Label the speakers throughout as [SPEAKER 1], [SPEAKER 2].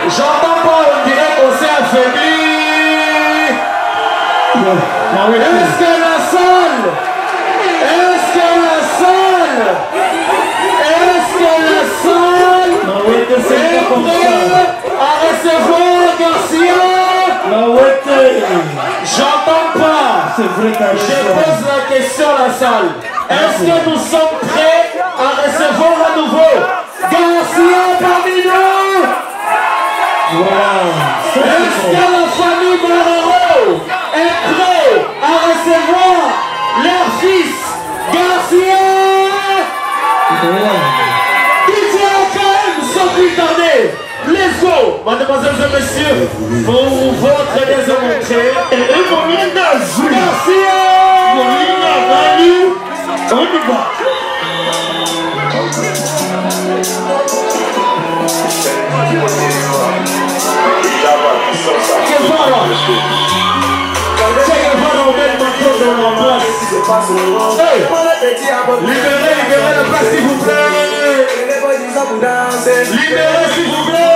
[SPEAKER 1] J'entends pas, on dirait qu'on s'est affaibli. Est-ce que la salle est-ce que la salle est prête à recevoir Garcia? J'entends pas. Je pose la question à la salle. Est-ce que nous sommes prêts à recevoir à nouveau Garcia parmi nous? Est-ce que la famille Marrero est prête à recevoir leur fils Garcia? DJ AKM sans plus tarder. Let's go, mademoiselles et messieurs, pour votre démontré. Et Garcia! On y va. Libérez la place s'il vous plaît. Libérez s'il vous plaît.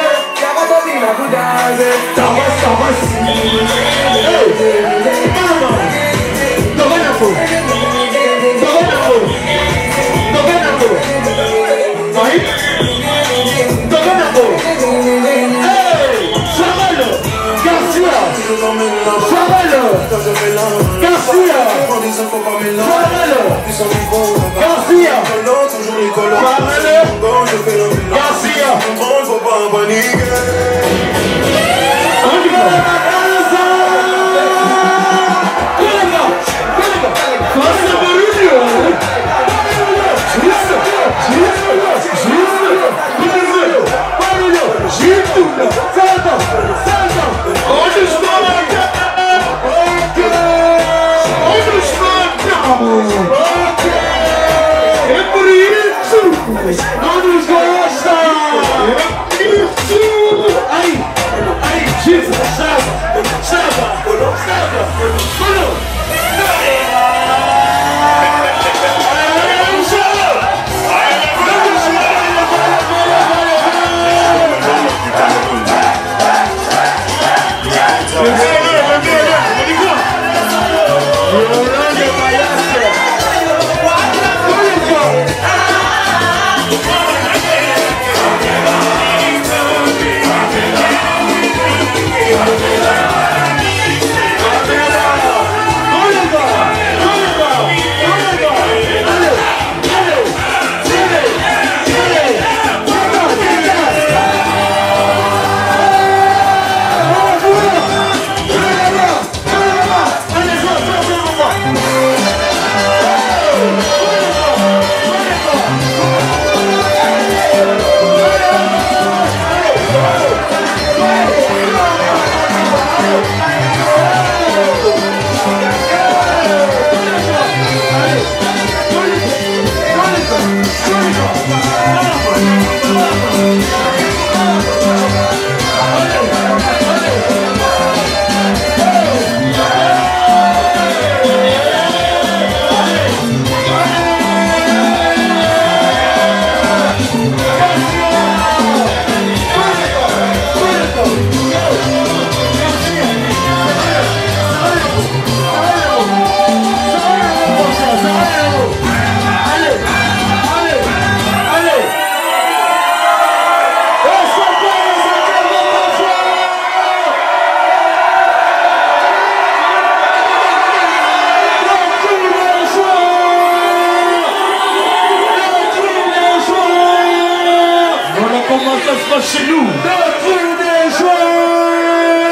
[SPEAKER 2] Chez nous, le tour des joueurs.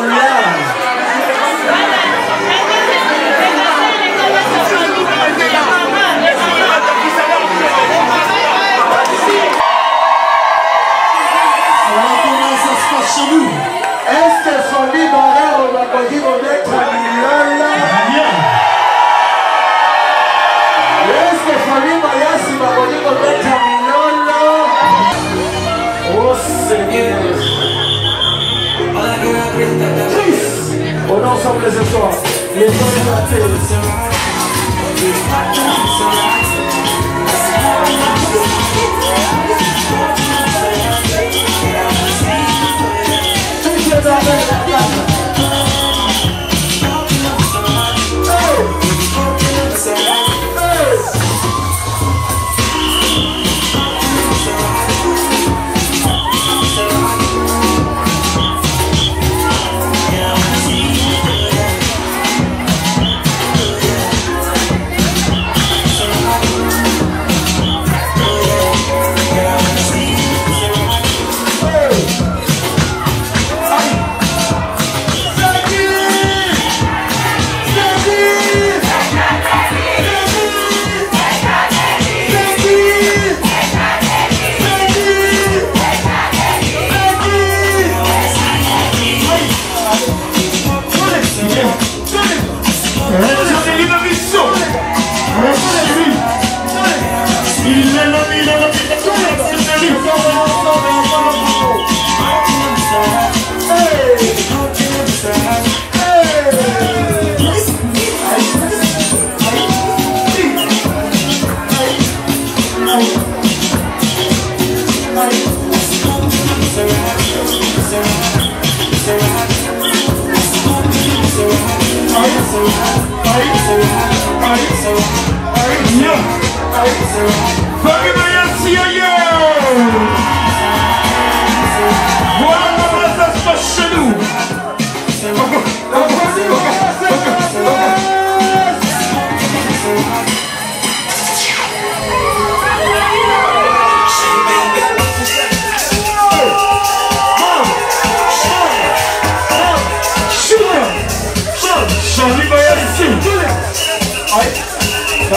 [SPEAKER 2] Comment ça se passe chez nous?
[SPEAKER 1] Est-ce que famille Marrero va continuer d'être à Milala? Est-ce que famille Mayasi va continuer d'être à Milala? Oh Seigneur. On est ensemble les efforts. Les gens de la télé.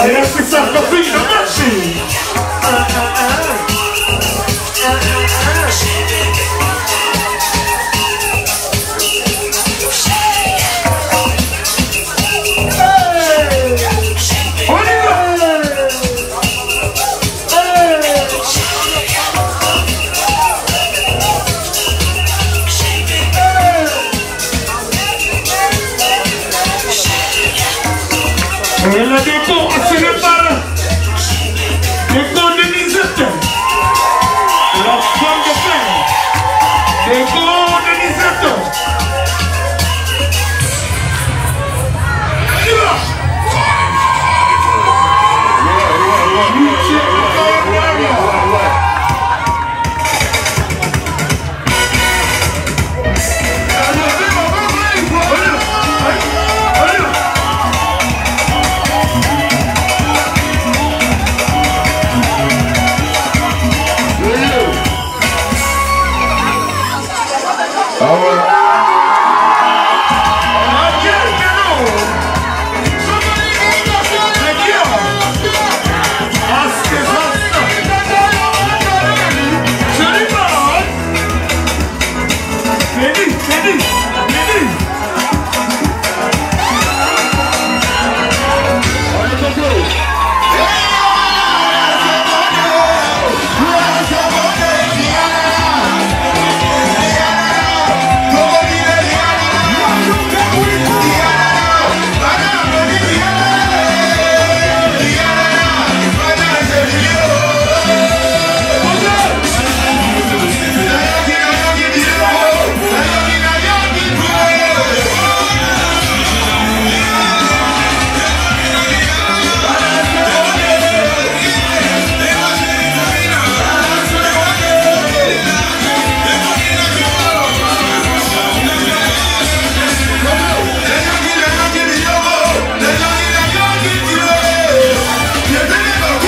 [SPEAKER 2] Yes, it's a coffee, the machine. Elle a des bons à se réparer. Des condonisateurs. La femme de fer. Des condonisateurs.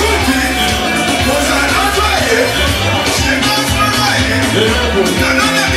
[SPEAKER 3] No.